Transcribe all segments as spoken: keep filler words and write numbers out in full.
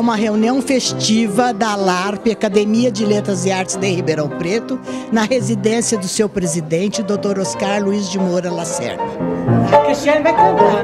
uma reunião festiva da LARP, Academia de Letras e Artes de Ribeirão Preto, na residência do seu presidente, doutor Oscar Luiz de Moura Lacerda. A Cristiane vai cantar.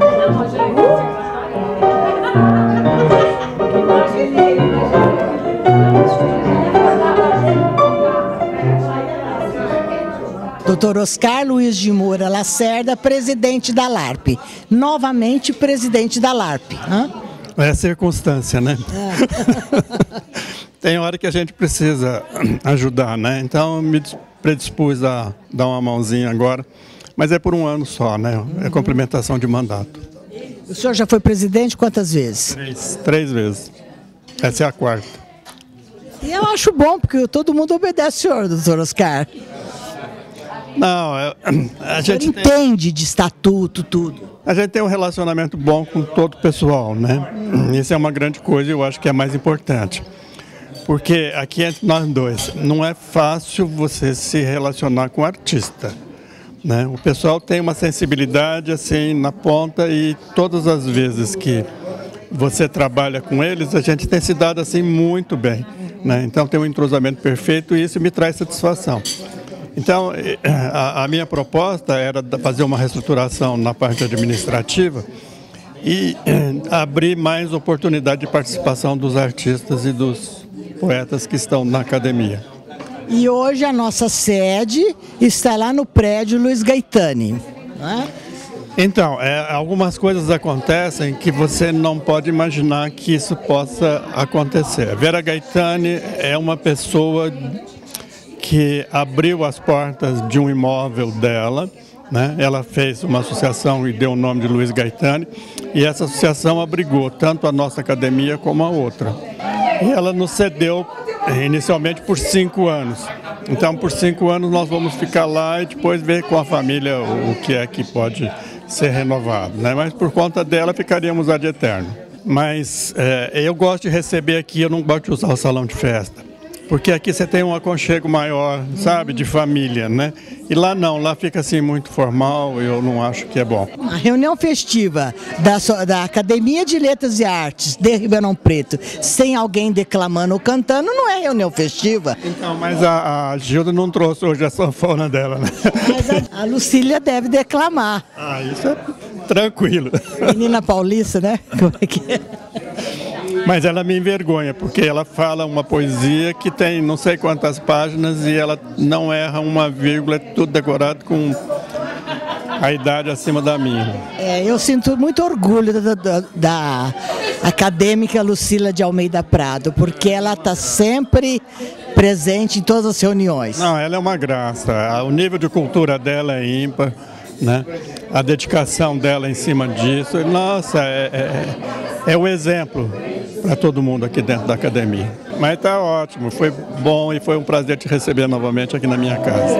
doutor Oscar Luiz de Moura Lacerda, presidente da LARP. Novamente, presidente da LARP. Hã? É circunstância, né? É. Tem hora que a gente precisa ajudar, né? Então, me predispus a dar uma mãozinha agora, mas é por um ano só, né? É complementação de mandato. O senhor já foi presidente quantas vezes? Três, três vezes. Essa é a quarta. E eu acho bom, porque todo mundo obedece ao senhor, doutor Oscar. Não, a gente entende de estatuto, tudo. A gente tem um relacionamento bom com todo o pessoal, né? Isso é uma grande coisa e eu acho que é mais importante. Porque aqui entre nós dois, não é fácil você se relacionar com o artista, né? O pessoal tem uma sensibilidade assim na ponta e todas as vezes que você trabalha com eles, a gente tem se dado assim muito bem, né? Então tem um entrosamento perfeito e isso me traz satisfação. Então, a, a minha proposta era fazer uma reestruturação na parte administrativa e abrir mais oportunidade de participação dos artistas e dos poetas que estão na academia. E hoje a nossa sede está lá no prédio Luiz Gaetani, não é? Então, é, algumas coisas acontecem que você não pode imaginar que isso possa acontecer. A Vera Gaetani é uma pessoa que abriu as portas de um imóvel dela, né? Ela fez uma associação e deu o nome de Luiz Gaetani, e essa associação abrigou tanto a nossa academia como a outra. E ela nos cedeu inicialmente por cinco anos. Então, por cinco anos nós vamos ficar lá e depois ver com a família o que é que pode ser renovado, né? Mas por conta dela ficaríamos ad eterno. Mas é, eu gosto de receber aqui, eu não gosto de usar o salão de festa. Porque aqui você tem um aconchego maior, sabe, de família, né? E lá não, lá fica assim muito formal e eu não acho que é bom. A reunião festiva da, da Academia de Letras e Artes de Ribeirão Preto, sem alguém declamando ou cantando, não é reunião festiva. Então, mas a, a Gilda não trouxe hoje a sanfona dela, né? Mas a, a Lucília deve declamar. Ah, isso é tranquilo. Menina paulista, né? Como é que é? Mas ela me envergonha, porque ela fala uma poesia que tem não sei quantas páginas e ela não erra uma vírgula, é tudo decorado com a idade acima da minha. É, eu sinto muito orgulho da, da, da acadêmica Lucília de Almeida Prado, porque ela está sempre presente em todas as reuniões. Não, ela é uma graça, o nível de cultura dela é ímpar, né? A dedicação dela em cima disso, nossa, é, é, é o exemplo para todo mundo aqui dentro da academia. Mas está ótimo, foi bom e foi um prazer te receber novamente aqui na minha casa.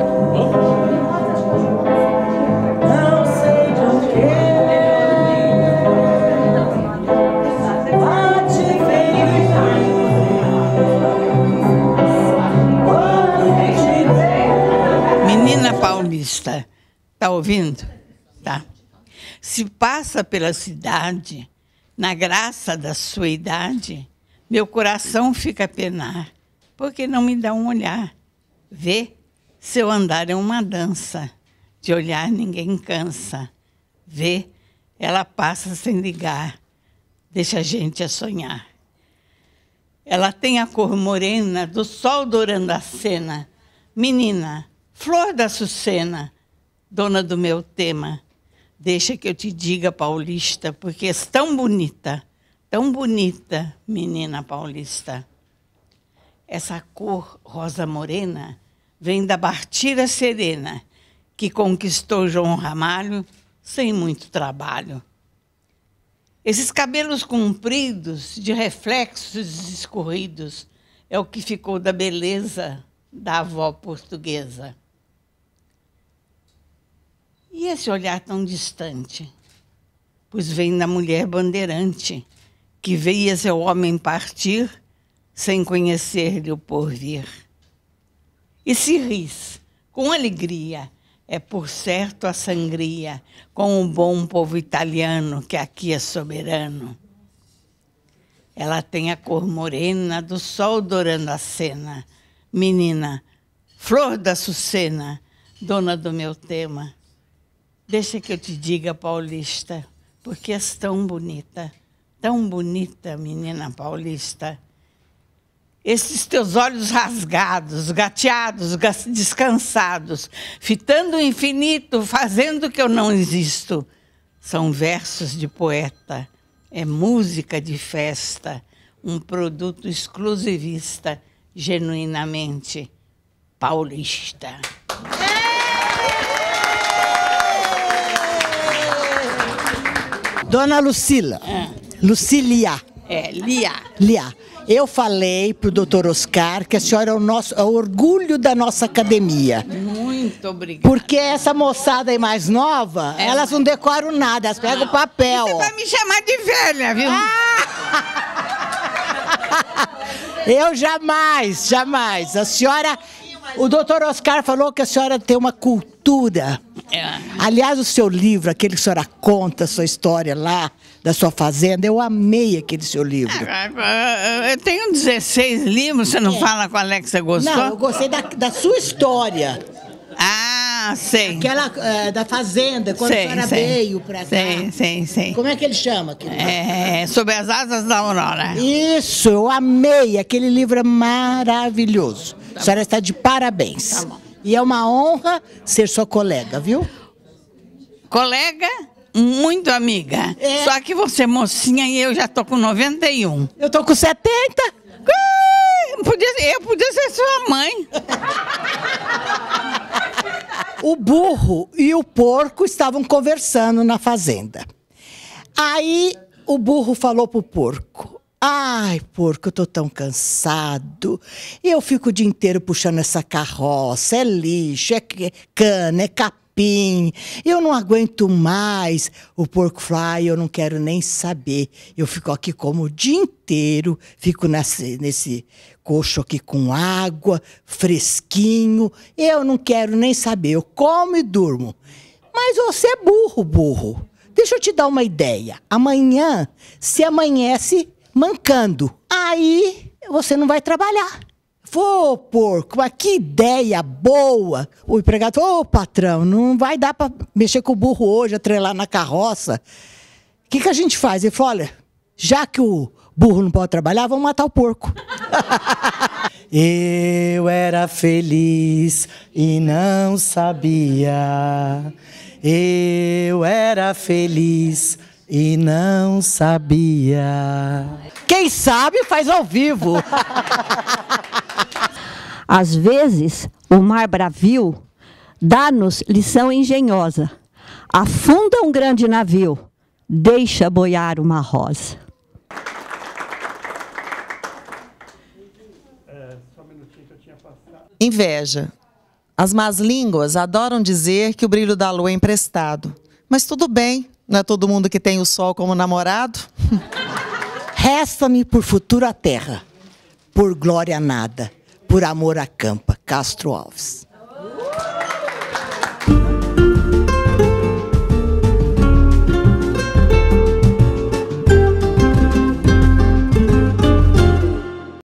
Menina paulista, tá ouvindo? Tá. Se passa pela cidade, na graça da sua idade, meu coração fica a penar, porque não me dá um olhar. Vê, seu andar é uma dança, de olhar ninguém cansa. Vê, ela passa sem ligar, deixa a gente a sonhar. Ela tem a cor morena do sol dourando a cena. Menina, flor da açucena, dona do meu tema. Deixa que eu te diga, paulista, porque és tão bonita, tão bonita, menina paulista. Essa cor rosa morena vem da Bartira Serena, que conquistou João Ramalho sem muito trabalho. Esses cabelos compridos, de reflexos escorridos, é o que ficou da beleza da avó portuguesa. E esse olhar tão distante? Pois vem da mulher bandeirante, que veia seu homem partir, sem conhecer-lhe o porvir. E se ris, com alegria, é por certo a sangria, com o bom povo italiano, que aqui é soberano. Ela tem a cor morena do sol dourando a cena. Menina, flor da açucena, dona do meu tema. Deixa que eu te diga, paulista, porque és tão bonita, tão bonita, menina paulista. Esses teus olhos rasgados, gateados, descansados, fitando o infinito, fazendo que eu não existo, são versos de poeta, é música de festa, um produto exclusivista, genuinamente paulista. Dona Lucila, Ah. Lucília. É, Lia. Lia, eu falei para o doutor Oscar que a senhora é o, nosso, é o orgulho da nossa academia. Muito obrigada. Porque essa moçada aí mais nova, É, elas não decoram nada, elas pegam o papel. Você ó. vai me chamar de velha, viu? Eu jamais, jamais. A senhora, o doutor Oscar falou que a senhora tem uma cultura. É. Aliás, o seu livro, aquele que a senhora conta, a sua história lá, da sua fazenda, eu amei aquele seu livro. Eu tenho dezesseis livros, você não É. fala qual é que você gostou? Não, eu gostei da, da sua história. Ah, sei. Aquela é, da fazenda, quando sei, a senhora sei. veio pra cá. Sei, sei, sei. Como é que ele chama? Aquele? É, Sob as Asas da Aurora. Isso, eu amei. Aquele livro é maravilhoso. A senhora está de parabéns. Tá bom. E é uma honra ser sua colega, viu? Colega, muito amiga. É. Só que você é mocinha e eu já tô com noventa e um. Eu tô com setenta. Ui, podia, eu podia ser sua mãe. O burro e o porco estavam conversando na fazenda. Aí o burro falou pro porco: ai, porco, eu tô tão cansado. Eu fico o dia inteiro puxando essa carroça. É lixo, é cana, é capim. Eu não aguento mais. O porco falou: ai, eu não quero nem saber. Eu fico aqui como o dia inteiro. Fico nesse, nesse coxo aqui com água, fresquinho. Eu não quero nem saber. Eu como e durmo. Mas você é burro, burro. Deixa eu te dar uma ideia. Amanhã se amanhece mancando. Aí você não vai trabalhar. Ô, porco, mas que ideia boa. O empregado falou: ô, patrão, não vai dar para mexer com o burro hoje, atrelar na carroça. O que, que a gente faz? Ele falou: olha, já que o burro não pode trabalhar, vamos matar o porco. Eu era feliz e não sabia. Eu era feliz e não sabia. Quem sabe faz ao vivo. Às vezes, o mar bravio dá-nos lição engenhosa. Afunda um grande navio, deixa boiar uma rosa. Inveja. As más línguas adoram dizer que o brilho da lua é emprestado. Mas tudo bem, não é todo mundo que tem o sol como namorado? Resta-me por futuro a terra, por glória nada, por amor a campa. Castro Alves.